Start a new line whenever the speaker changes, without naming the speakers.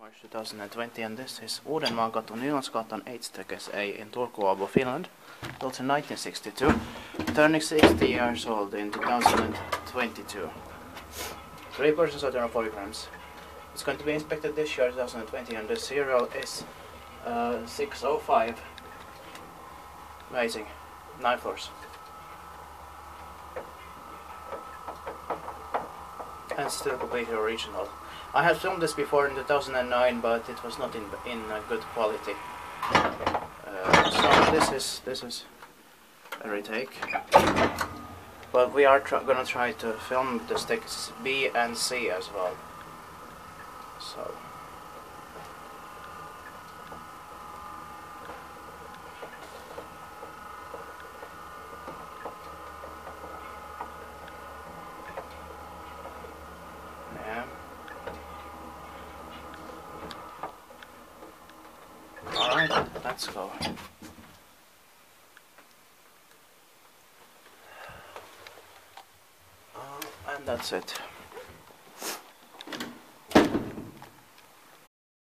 March 2020, and this is Uudenmaankatu, Nylandsgatan 8-A in Turku, Finland, built in 1962, turning 60 years old in 2022. 3 persons are 40 grams. It's going to be inspected this year, 2020, and the serial is 605. Amazing. 9 floors. And still completely original. I had filmed this before in 2009, but it was not in good quality. So this is a retake. But we are gonna try to film the sticks B and C as well. So. Alright, let's go. And that's it.